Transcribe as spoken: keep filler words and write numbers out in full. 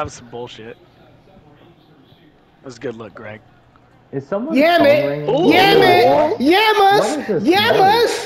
that was some bullshit. That was a good look, Greg. Is someone Yam phone it! ringing? Ooh. Yam it! What? Yammers! What is this Yammers!